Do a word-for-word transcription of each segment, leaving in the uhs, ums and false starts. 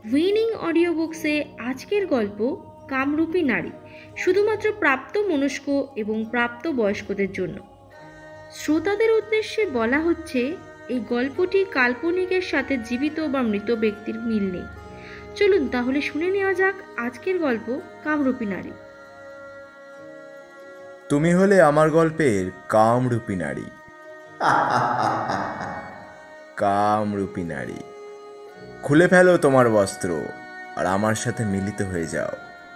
Winning audio books আজকের গল্প কামরূপী নারী, শুধুমাত্র প্রাপ্ত মনস্ক এবং প্রাপ্ত বয়স্কদের জন্য। শ্রোতাদের উদ্দেশ্যে বলা হচ্ছে, এই গল্পটি কাল্পনিকের সাথে জীবিত বা মৃত ব্যক্তির মিল নেই। চলুন তাহলে শুনে নেওয়া যাক আজকের গল্প কামরূপী নারী। তুমি হলে আমার গল্পের কামরূপী নারী। কামরূপী নারী, খুলে ফেলো তোমার বস্ত্র আর আমার সাথে মিলিত হয়ে যাও।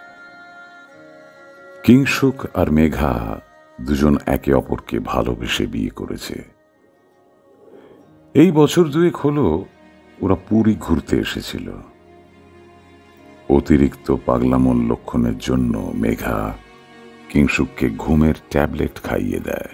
কিংশুক আর মেঘা দুজন একে অপরকে ভালোবেসে বিয়ে করেছে। এই বছর দুয়েক হলো ওরা পুরী ঘুরতে এসেছিল। অতিরিক্ত পাগলামোর লক্ষণের জন্য মেঘা কিংশুককে ঘুমের ট্যাবলেট খাইয়ে দেয়।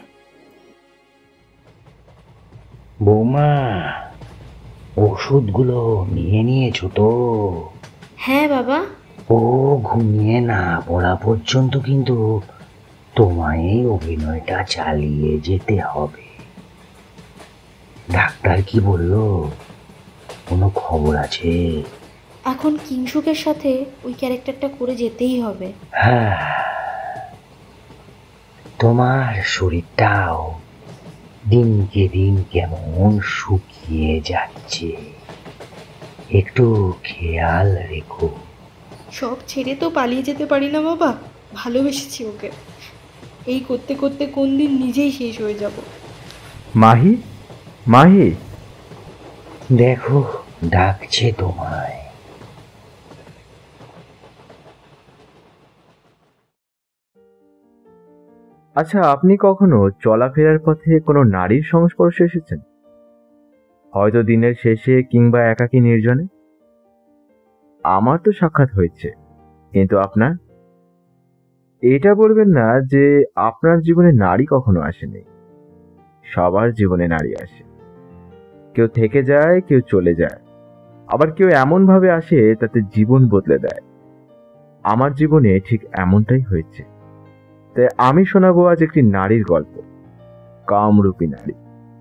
বৌমা, ওষুধগুলো নিয়ে নিয়েছো তো? হ্যাঁ বাবা। ও ঘুমিয়ে না পড়া পর্যন্ত কিন্তু তোমায় এই অভিনয়টা চালিয়ে যেতে হবে। ডাক্তার কি বললো? কোনো খবর আছে? এখন কিংশুকের সাথে ওই ক্যারেক্টারটা করে যেতেই হবে। হ্যাঁ, তোমার শরীরটাও দিনকে দিন কেমন শুকিয়ে যাচ্ছে, একটু খেয়াল রেখো। সব ছেড়ে তো পালিয়ে যেতে পারি না বাবা, ভালোবেসেছি ওকে। এই করতে করতে কোন দিন নিজেই শেষ হয়ে যাব। মাহি, মাহি, দেখো ডাকছে তোমায়। আচ্ছা, আপনি কখনো চলাফেরার পথে কোনো নারীর সংস্পর্শে এসেছেন? হয়তো দিনের শেষে কিংবা একাকী নির্জনে? আমার তো সাক্ষাৎ হয়েছে, কিন্তু আপনার? এটা বলবেন না যে আপনার জীবনে নারী কখনো আসেনি। সবার জীবনে নারী আসে, কেউ থেকে যায়, কেউ চলে যায়, আবার কেউ এমন ভাবে আসে তাতে জীবন বদলে দেয়। আমার জীবনে ঠিক এমনটাই হয়েছে। তাই আমি শোনাবো আজ একটি নারীর গল্প, কামরূপী নারী।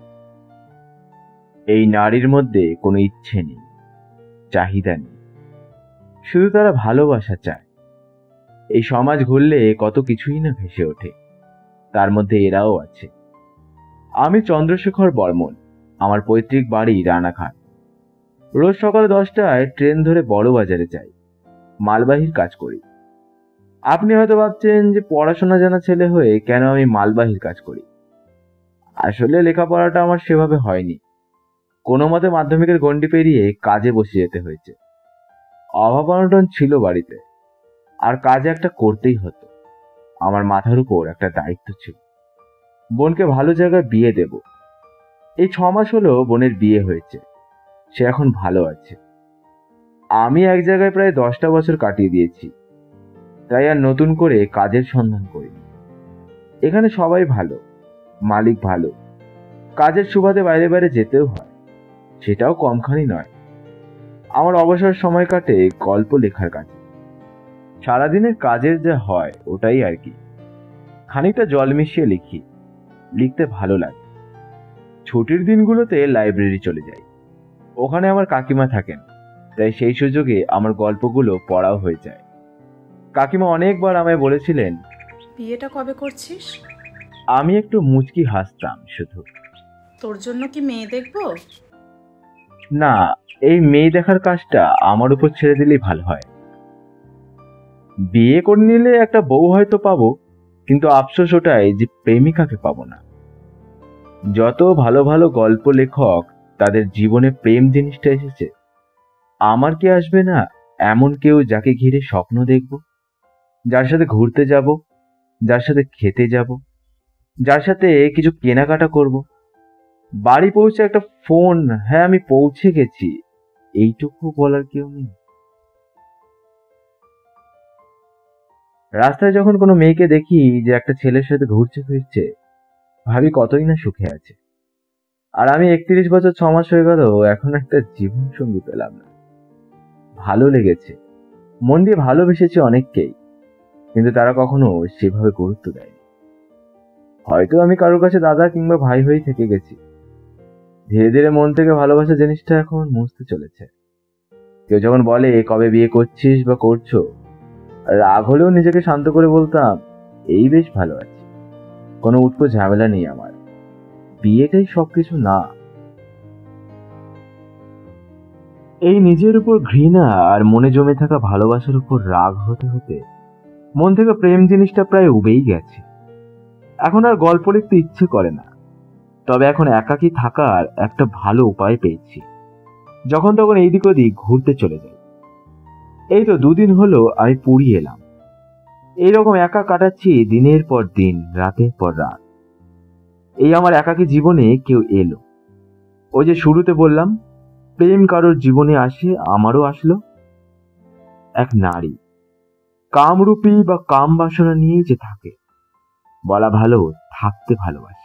এই নারীর মধ্যে কোনো ইচ্ছে নেই, চাহিদা নেই, শুধু তারা ভালোবাসা চায়। এই সমাজ ঘুরলে কত কিছুই না ভেসে ওঠে, তার মধ্যে এরাও আছে। আমি চন্দ্রশেখর বর্মন, আমার পৈতৃক বাড়ি রানাঘাট। রোজ সকাল দশটায় ট্রেন ধরে বড় বাজারে যাই, মালবাহীর কাজ করি। আপনি হয়তো ভাবছেন যে পড়াশোনা জানা ছেলে হয়ে কেন আমি মালবাহীর কাজ করি। আসলে লেখাপড়াটা আমার সেভাবে হয়নি, কোনো মতে মাধ্যমিকের গণ্ডি পেরিয়ে কাজে বসে যেতে হয়েছে। অভাব অনটন ছিল বাড়িতে, আর কাজ একটা করতেই হতো। আমার মাথার উপর একটা দায়িত্ব ছিল, বোনকে ভালো জায়গায় বিয়ে দেব। এই ছ মাস হলো বোনের বিয়ে হয়েছে, সে এখন ভালো আছে। আমি এক জায়গায় প্রায় দশটা বছর কাটিয়ে দিয়েছি, তাই আর নতুন করে কাজের সন্ধান করি। এখানে সবাই ভালো, মালিক ভালো, কাজের সুবাদে বাইরে বাইরে যেতেও হয়, সেটাও কমখানি নয়। আমার অবসর সময় কাটে গল্প লেখার কাজে। সারাদিনের কাজের যা হয় ওটাই আর কি, খানিকটা জল মিশিয়ে লিখি, লিখতে ভালো লাগে। ছুটির দিনগুলোতে লাইব্রেরি চলে যাই, ওখানে আমার কাকিমা থাকেন, তাই সেই সুযোগে আমার গল্পগুলো পড়াও হয়ে যায়। কাকিমা অনেকবার আমায় বলেছিলেন, বিয়েটা কবে করছিস? আমি একটু মুচকি হাসতাম শুধু। তোর জন্য কি মেয়ে দেখবো? না, এই মেয়ে দেখার কাজটা আমার উপর ছেড়ে দিলেই ভালো হয়। বিয়ে করে নিলে একটা বউ হয়তো পাবো, কিন্তু আফসোস ওটাই যে প্রেমিকাকে পাবো না। যত ভালো ভালো গল্প লেখক তাদের জীবনে প্রেম জিনিসটা এসেছে, আমার কি আসবে না এমন কেউ যাকে ঘিরে স্বপ্ন দেখব, যার সাথে ঘুরতে যাব, যার সাথে খেতে যাব, যার সাথে কিছু কেনাকাটা করব। বাড়ি পৌঁছে একটা ফোন, হ্যাঁ আমি পৌঁছে গেছি, এইটুকু বলার কেউ নেই। রাস্তায় যখন কোনো মেয়েকে দেখি যে একটা ছেলের সাথে ঘুরছে ফিরছে, ভাবি কতই না সুখে আছে। আর আমি একত্রিশ বছর ছ মাস হয়ে গেল এখন একটা জীবন সঙ্গী পেলাম না। ভালো লেগেছে, মন দিয়ে ভালোবেসেছি অনেককেই, কিন্তু তারা কখনো সেভাবে গুরুত্ব দেয়নি। হয়তো আমি কারোর কাছে দাদা কিংবা ভাই হয়ে থেকে গেছি। ধীরে ধীরে মন থেকে ভালোবাসা জিনিসটা এখন মুছতে চলেছে। কেউ যখন বলে কবে বিয়ে করছিস বা করছো, রাগ হলেও নিজেকে শান্ত করে বলতাম এই বেশ ভালো আছে, কোনো উটকো ঝামেলা নেই আমার, বিয়েটাই সবকিছু না। এই নিজের উপর ঘৃণা আর মনে জমে থাকা ভালোবাসার উপর রাগ হতে হতে মন থেকে প্রেম জিনিসটা প্রায় উবেই গেছে। এখন আর গল্প লিখতে ইচ্ছে করে না, তবে এখন একাকী থাকার একটা ভালো উপায় পেয়েছি। যখন তখন এইদিক ওদিক ঘুরতে চলে যাই। এই তো দুদিন হলো আমি পুরী এলাম। এইরকম একা কাটাচ্ছি দিনের পর দিন, রাতের পর রাত। এই আমার একাকী জীবনে কেউ এলো। ওই যে শুরুতে বললাম প্রেম কারোর জীবনে আসে, আমারও আসলো। এক নারী, কামরূপী বা কাম বাসনা নিয়েই যে থাকে, বলা ভালো থাকতে ভালোবাসে।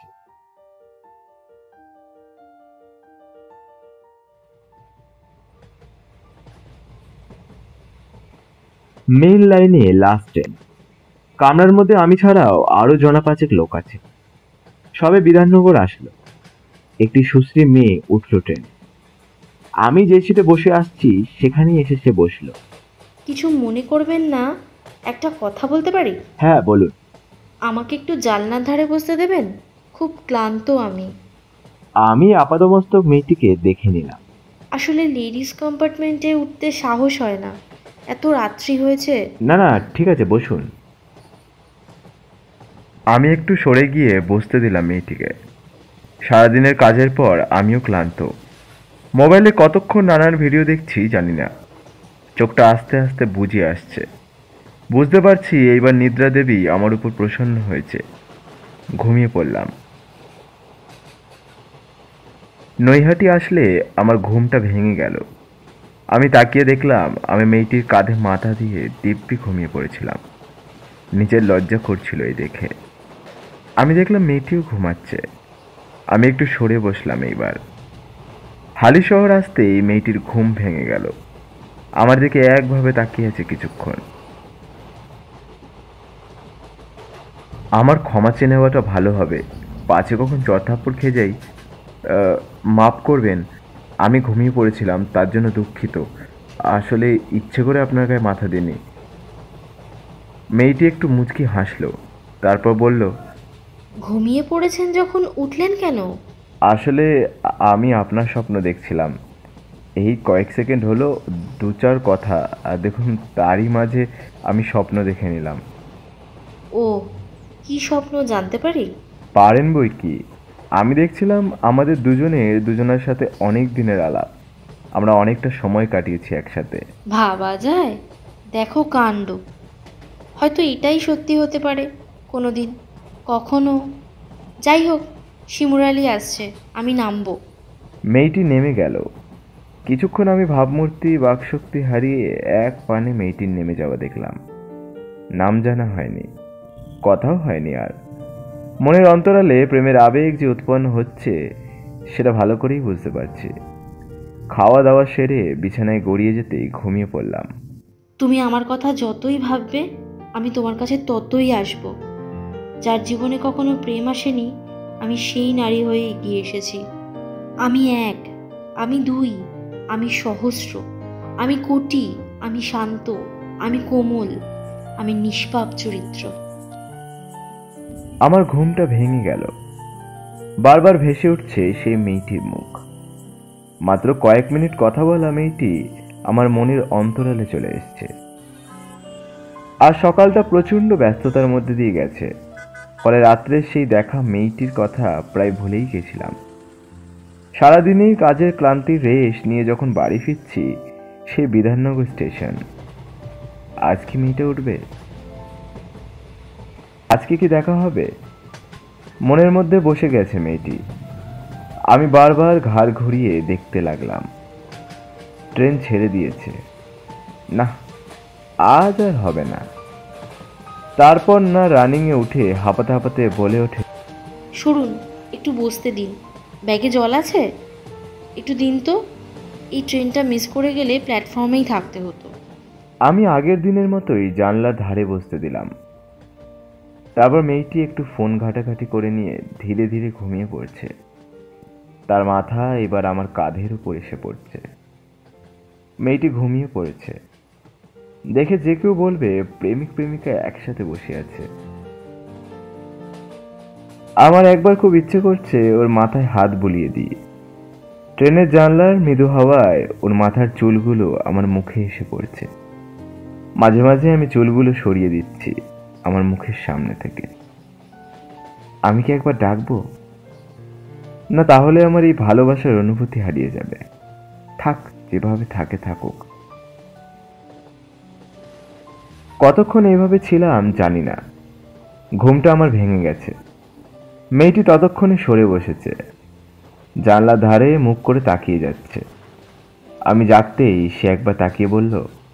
মেইন লাইনে লাস্ট ট্রেন। কামরার মধ্যে আমি ছাড়াও আরো জনা পাঁচেক লোক আছে। সবে বিধাননগর আসলো। একটি সুশ্রী মেয়ে উঠল ট্রেন। আমি যে সিটে বসে আসছি সেখানেই এসে সে বসলো। কিছু মনে করবেন না, একটা কথা বলতে পারি? হ্যাঁ বলুন। আমাকে একটু জানলার ধারে বসতে দেবেন? খুব ক্লান্ত আমি। আমি আপাদমস্তক মেয়েটিকে দেখে নিলাম। আসলে লেডিস কম্পার্টমেন্টে উঠতে সাহস হয় না, এত রাত্রি হয়েছে। না না ঠিক আছে বসুন। আমি একটু সরে গিয়ে বসতে দিলাম মেয়েটিকে। সারাদিনের কাজের পর আমিও ক্লান্ত। মোবাইলে কতক্ষণ নানান ভিডিও দেখছি জানি না। চোখটা আস্তে আস্তে বুজে আসছে। বুঝতে পারছি এইবার নিদ্রা দেবী আমার উপর প্রসন্ন হয়েছে। ঘুমিয়ে পড়লাম। নৈহাটি আসলে আমার ঘুমটা ভেঙে গেল। আমি তাকিয়ে দেখলাম আমি মেয়েটির কাঁধে মাথা দিয়ে দিব্যি ঘুমিয়ে পড়েছিলাম। নিজের লজ্জা করছিল এই দেখে। আমি দেখলাম মেয়েটিও ঘুমাচ্ছে। আমি একটু সরে বসলাম। এইবার হালি শহর আসতেই মেয়েটির ঘুম ভেঙে গেল। আমার দিকে একভাবে তাকিয়ে আছে কিছুক্ষণ। আমার ক্ষমা চেয়ে নেওয়াটা ভালো হবে, পাছে কখন চড়থাপ্পড় খেয়ে যাই। মাফ করবেন, আমি ঘুমিয়ে পড়েছিলাম, তার জন্য দুঃখিত। আসলে ইচ্ছে করে আপনার গায়ে মাথা দিইনি। মেয়েটি একটু মুচকি হাসলো, তারপর বলল, ঘুমিয়ে পড়েছেন যখন উঠলেন কেন? আসলে আমি আপনার স্বপ্ন দেখছিলাম। এই কয়েক সেকেন্ড হলো দু চার কথা, আর দেখুন তারই মাঝে আমি স্বপ্ন দেখে নিলাম। ও, কি স্বপ্ন জানতে পারি? পারেন বই কি। আমি দেখছিলাম আমাদের দুজনের দুজনের সাথে অনেক দিনের আলাপ। আমরা অনেকটা সময় কাটিয়েছি একসাথে। ভাবা যায়? দেখো কাণ্ড। হয়তো এটাই সত্যি হতে পারে কোনো দিন, কখনো। যাই হোক, শিমুরালি আসছে, আমি নামবো। মেয়েটি নেমে গেল। কিছুক্ষণ আমি ভাবমূর্তি বাকশক্তি হারিয়ে এক পানে মেয়েটির নেমে যাওয়া দেখলাম। নাম জানা হয়নি, কথাও হয়নি। আর মনের অন্তরালে প্রেমের আবেগ যে উৎপন্ন হচ্ছে সেটা ভালো করেই বুঝতে পারছি। খাওয়া দাওয়া সেরে বিছানায় গড়িয়ে যেতেই ঘুমিয়ে পড়লাম। তুমি আমার কথা যতই ভাববে, আমি তোমার কাছে ততই আসব। যার জীবনে কখনো প্রেম আসেনি, আমি সেই নারী হয়ে এগিয়ে এসেছি। আমি এক, আমি দুই, আমি সহস্র, আমি কোটি, আমি শান্ত, আমি কোমল, আমি নিষ্পাপ চরিত্র। আমার ঘুমটা ভেঙে গেল। বারবার ভেসে উঠছে সেই মেয়েটির মুখ। মাত্র কয়েক মিনিট কথা বলা মেয়েটি আমার মনের অন্তরালে চলে এসছে। আর সকালটা প্রচন্ড ব্যস্ততার মধ্যে দিয়ে গেছে, ফলে রাত্রে সেই দেখা মেয়েটির কথা প্রায় ভুলেই গেছিলাম। সারাদিনই কাজের ক্লান্তির রেশ নিয়ে যখন বাড়ি ফিরছি, সেই বিধাননগর স্টেশন। আজ কি মেয়েটা উঠবে? আজকে কি দেখা হবে? মনের মধ্যে বসে গেছে মেয়েটি। আমি বারবার ঘাড় ঘুরিয়ে দেখতে লাগলাম। ট্রেন ছেড়ে দিয়েছে। না, আজ আর হবে না। তারপর না রানিংয়ে উঠে হাঁপাতে হাঁপাতে বলে ওঠে, সরুন, একটু বসতে দিন। ব্যাগে জল আছে? একটু দিন তো। এই ট্রেনটা মিস করে গেলে প্ল্যাটফর্মেই থাকতে হতো। আমি আগের দিনের মতোই জানলার ধারে বসতে দিলাম। তারপর মেয়েটি একটু ফোন ঘাটাঘাটি করে নিয়ে ধীরে ধীরে ঘুমিয়ে পড়ছে। তার মাথা এবার আমার কাঁধের উপর এসে পড়ছে। মেয়েটি ঘুমিয়ে পড়েছে। দেখে যে কেউ বলবে প্রেমিক প্রেমিকা একসাথে বসে আছে। আমার একবার খুব ইচ্ছে করছে ওর মাথায় হাত বুলিয়ে দিই। ট্রেনের জানলার মৃদু হাওয়ায় ওর মাথার চুলগুলো আমার মুখে এসে পড়ছে। মাঝে মাঝে আমি চুলগুলো সরিয়ে দিচ্ছি আমার মুখের সামনে থেকে। আমি কি একবার ডাকবো? না, তাহলে আমার এই ভালোবাসার অনুভূতি হারিয়ে যাবে। থাক, যেভাবে থাকে থাকুক। কতক্ষণ এইভাবে ছিলাম জানি না। ঘুমটা আমার ভেঙে গেছে। মেয়েটি ততক্ষণে সরে বসেছে, জানলার ধারে মুখ করে তাকিয়ে যাচ্ছে। আমি জাগতেই সে একবার তাকিয়ে বলল,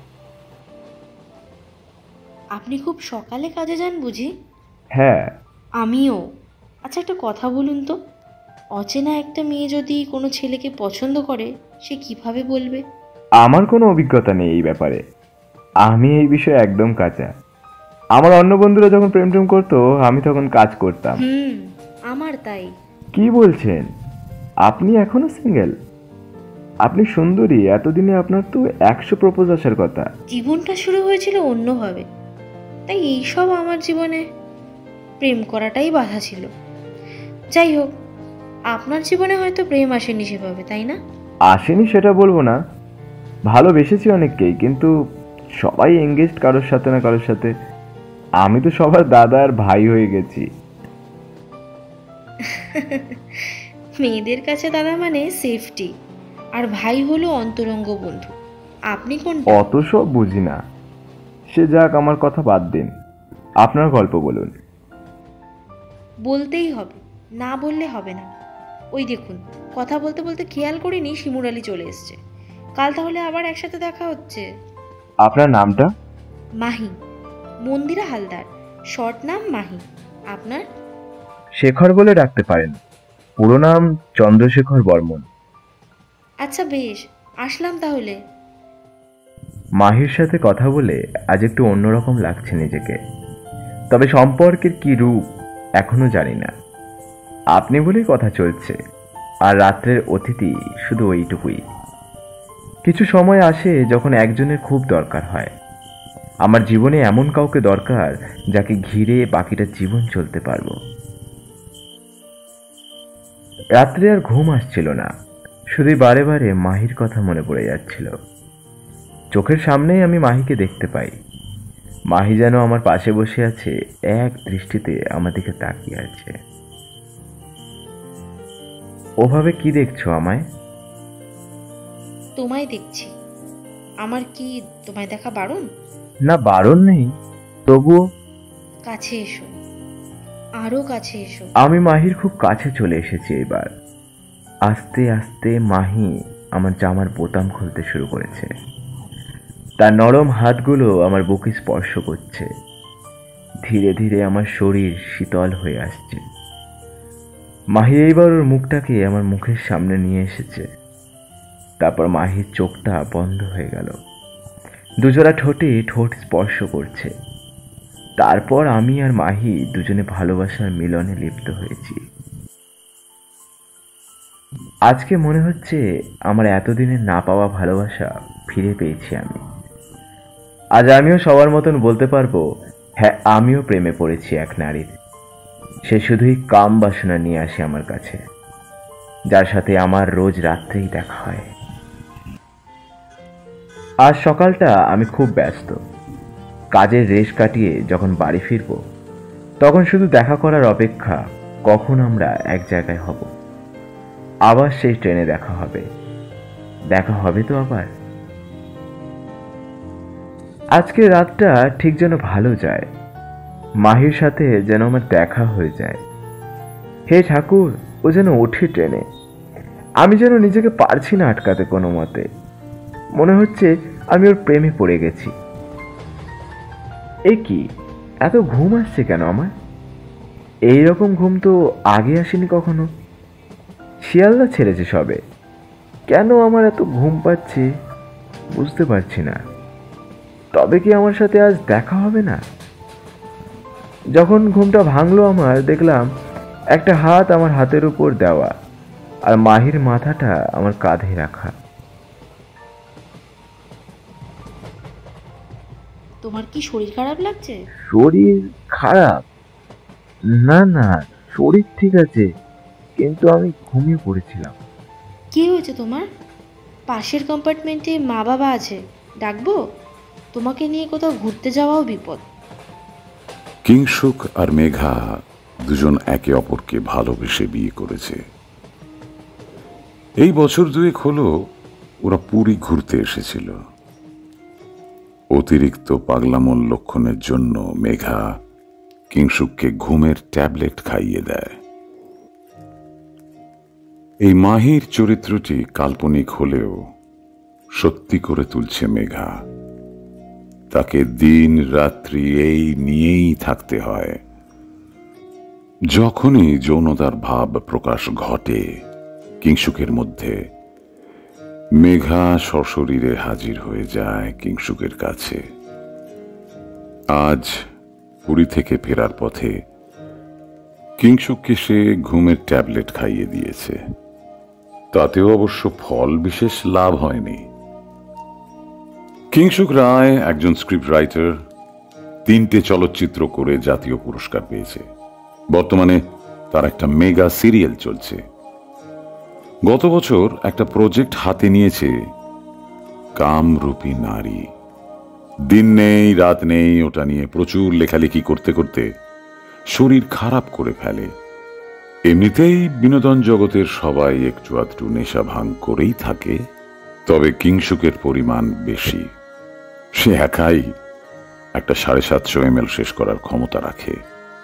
আপনি খুব সকালে কাজে যান বুঝি? হ্যাঁ। আমিও। আচ্ছা, একটা কথা বলুন তো, অচেনা একটা মেয়ে যদি কোনো ছেলেকে পছন্দ করে, সে কিভাবে বলবে? আমার কোনো অভিজ্ঞতা নেই এই ব্যাপারে। আমি এই বিষয়ে একদম কাঁচা। আমার অন্য বন্ধুরা যখন প্রেম টেম করতো, আমি তখন কাজ করতাম। হুম, আমার তাই। কি বলছেন? আপনি এখনো সিঙ্গেল? আপনি সুন্দরী, এতদিনে আপনার তো একশো প্রপোজ আসার কথা। জীবনটা শুরু হয়েছিল অন্যভাবে, তাই এইসব আমার জীবনে প্রেম করাটাই বাধা ছিল। যাই হোক, আপনার জীবনে হয়তো প্রেম আসেনি সেভাবে, তাই না? আসেনি সেটা বলবো না, ভালোবেসেছি অনেককেই, কিন্তু সবাই এঙ্গেজড কারোর সাথে না কারোর সাথে। আমি তো সবার দাদা আর ভাই হয়ে গেছি। মেয়েদের কাছে দাদা মানে সেফটি, আর ভাই হলো অন্তরঙ্গ বন্ধু। আপনি কোন? অত সব বুঝি না। সে যাক, আমার কথা বাদ দিন, আপনার গল্প বলুন। বলতেই হবে, না বললে হবে না। ওই দেখুন, কথা বলতে বলতে খেয়াল করিনি শিমুর আলী চলে এসছে। কাল তাহলে আবার একসাথে দেখা হচ্ছে। আপনার নামটা? মাহি, মন্দিরা হালদার, শর্ট নাম মাহি। আপনার? শেখর বলে ডাকতে পারেন, পুরো নাম চন্দ্রশেখর বর্মন। আচ্ছা বেশ, আসলাম তাহলে। মাহির সাথে কথা বলে আজ একটু অন্যরকম লাগছে নিজেকে, তবে সম্পর্কের কি রূপ এখনো জানি না। আপনি বলেই কথা চলছে, আর রাত্রের অতিথি শুধু ওইটুকুই। কিছু সময় আসে যখন একজনের খুব দরকার হয়। আমার জীবনে এমন কাউকে দরকার যাকে ঘিরে বাকিটা জীবন চলতে পারবো। রাত্রে আর ঘুম আসছিল না, শুধু বারে বারে মাহির কথা মনে পড়ে যাচ্ছিল। চোখের সামনেই আমি মাহিকে দেখতে পাই। মাহি যেন আমার পাশে বসে আছে, এক দৃষ্টিতে আমার দিকে তাকিয়ে আছে। ওভাবে কি দেখছো আমায়? তোমায় দেখছি। আমার কি তোমায় দেখা বারণ? না, বারণ নেই, তবুও। কাছে এসো, আরো কাছে এসো। আমি মাহির খুব কাছে চলে এসেছি এবার। আস্তে আস্তে মাহি আমার জামার বোতাম খুলতে শুরু করেছে। তার নরম হাতগুলো আমার বুকে স্পর্শ করছে। ধীরে ধীরে আমার শরীর শীতল হয়ে আসছে। মাহি এইবার ওর মুখটাকে আমার মুখের সামনে নিয়ে এসেছে। তারপর মাহির চোখটা বন্ধ হয়ে গেল। দুজোড়া ঠোঁটে ঠোঁট স্পর্শ করছে। তারপর আমি আর মাহি দুজনে ভালোবাসার মিলনে লিপ্ত হয়েছি। আজকে মনে হচ্ছে আমার এতদিনের না পাওয়া ভালোবাসা ফিরে পেয়েছি আমি। আজ আমিও সবার মতন বলতে পারবো, হ্যাঁ, আমিও প্রেমে পড়েছি এক নারীর। সে শুধুই কাম বাসনা নিয়ে আসে আমার কাছে, যার সাথে আমার রোজ রাত্রেই দেখা হয়। আজ সকালটা আমি খুব ব্যস্ত। কাজের রেশ কাটিয়ে যখন বাড়ি ফিরব, তখন শুধু দেখা করার অপেক্ষা কখন আমরা এক জায়গায় হব। আবার সেই ট্রেনে দেখা হবে। দেখা হবে তো আবার। আজকে রাতটা ঠিক যেন ভালো যায়। মাহির সাথে যেন আমার দেখা হয়ে যায়। হে ঠাকুর, ও যেন ওঠে ট্রেনে। আমি যেন নিজেকে পারছি না আটকাতে কোনো মতে। মনে হচ্ছে আমি ওর প্রেমে পড়ে গেছি। এ কি, এত ঘুম আসছে কেন আমার? এইরকম ঘুম তো আগে আসেনি কখনো। শিয়ালদা ছেড়েছে সবে, কেন আমার এত ঘুম পাচ্ছে বুঝতে পারছি না। তবে কি আমার সাথে আজ দেখা হবে না? যখন ঘুমটা ভাঙলো আমার, দেখলাম একটা হাত আমার হাতের উপর দেওয়া, আর মাহির মাথাটা আমার কাঁধে রাখা। তোমার কি শরীর খারাপ লাগছে? শরীর খারাপ? না না, শরীর ঠিক আছে, কিন্তু আমি ঘুমিয়ে পড়েছিলাম। কি হয়েছে তোমার? পাশের কম্পার্টমেন্টে মা বাবা আছে, ডাকবো? তোমাকে নিয়ে কোথাও ঘুরতে যাওয়াও বিপদ। কিংসুক আর মেঘা দুজন একে অপরকে ভালোবেসে বিয়ে করেছে। এই বছর দুয়েক হলো ওরা পুরী ঘুরতে এসেছিল। অতিরিক্ত পাগলামোর লক্ষণের জন্য মেঘা কিংসুককে ঘুমের ট্যাবলেট খাইয়ে দেয়। এই মাহির চরিত্রটি কাল্পনিক হলেও সত্যি করে তুলছে মেঘা। তাকে দিন রাত্রি এই নিয়েই থাকতে হয়। যখনই যৌনতার ভাব প্রকাশ ঘটে কিংসুকের মধ্যে, মেঘা সশরীরে হাজির হয়ে যায় কিংসুকের কাছে। আজ পুরী থেকে ফেরার পথে কিংসুককে সে ঘুমের ট্যাবলেট খাইয়ে দিয়েছে। তাতেও অবশ্য ফল বিশেষ লাভ হয়নি। কিংসুক রায় একজন স্ক্রিপ্ট রাইটার, তিনটে চলচ্চিত্র করে জাতীয় পুরস্কার পেয়েছে। বর্তমানে তার একটা মেগা সিরিয়াল চলছে। গত বছর একটা প্রজেক্ট হাতে নিয়েছে, কামরূপী নারী। দিন নেই রাত নেই ওটা নিয়ে প্রচুর লেখালেখি করতে করতে শরীর খারাপ করে ফেলে। এমনিতেই বিনোদন জগতের সবাই একটু আধটু নেশা ভাঙ করেই থাকে, তবে কিংসুকের পরিমাণ বেশি। সে একাই একটা সাড়ে সাতশো এম এল শেষ করার ক্ষমতা রাখে।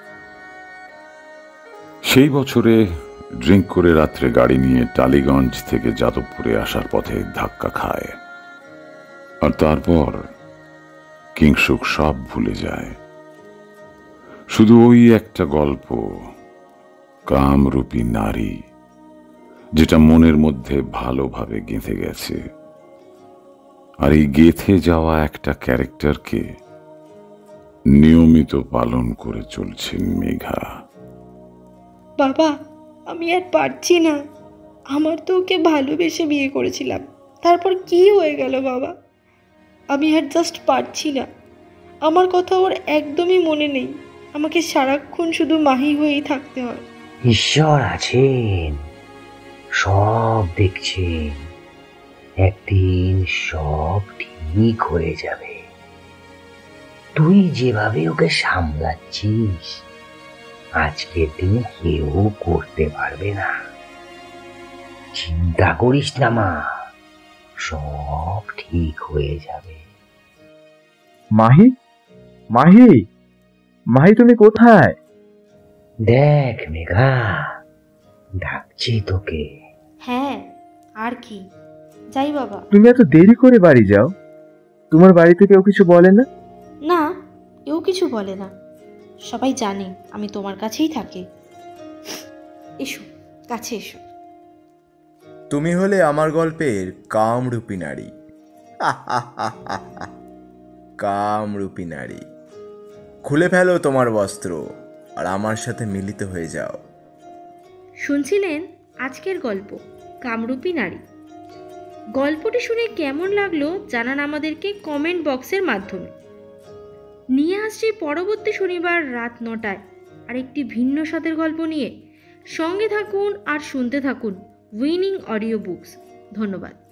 সেই বছরে ড্রিঙ্ক করে রাত্রে গাড়ি নিয়ে টালিগঞ্জ থেকে যাদবপুরে আসার পথে ধাক্কা খায়, আর তারপর কিংসুক সব ভুলে যায়। শুধু ওই একটা গল্প, কামরূপী নারী, যেটা মনের মধ্যে ভালোভাবে গেঁথে গেছে। আর এই গেঁথে যাওয়া একটা ক্যারেক্টারকে নিয়মিত পালন করে চলছেন মেঘা। বাবা, আমি আর পারছি না। আমার তো ওকে ভালোবেসে বিয়ে করেছিলাম, তারপর কি হয়ে গেল বাবা? আমি আর জাস্ট পারছি না। আমার কথা ওর একদমই মনে নেই। আমাকে সারাক্ষণ শুধু মাহি হয়েই থাকতে হয়। ঈশ্বর আছেন, সব দেখছেন। একদিন সব ঠিক হয়ে যাবে। তুই যেভাবে ওকে সামলাচ্ছিস, আজকের দিনে কেউ করতে পারবে না। চিন্তা করিস না মা, সব ঠিক হয়ে যাবে। মাহি, মাহি, মাহি তুমি কোথায়? দেখ মেঘা, ডাকছি তোকে। হ্যাঁ, আর কি, যাই বাবা। তুমি এত দেরি করে বাড়ি যাও? তোমার বাড়িতে কেউ কিছু বলে না? না, কেউ কিছু বলে না। সবাই জানে আমি তোমার কাছেই থাকি। এসো, কাছে এসো। তুমি হলে আমার গল্পের কামরূপী নারী। কামরূপী নারী, খুলে ফেলো তোমার বস্ত্র আর আমার সাথে মিলিত হয়ে যাও। শুনছিলেন আজকের গল্প কামরূপী নারী। গল্পটি শুনে কেমন লাগলো জানান আমাদেরকে কমেন্ট বক্সের মাধ্যমে। নিয়ে আসছি পরবর্তী শনিবার রাত নটায় আরেকটি ভিন্ন স্বাদের গল্প নিয়ে। সঙ্গে থাকুন আর শুনতে থাকুন উইনিং অডিও বুকস। ধন্যবাদ।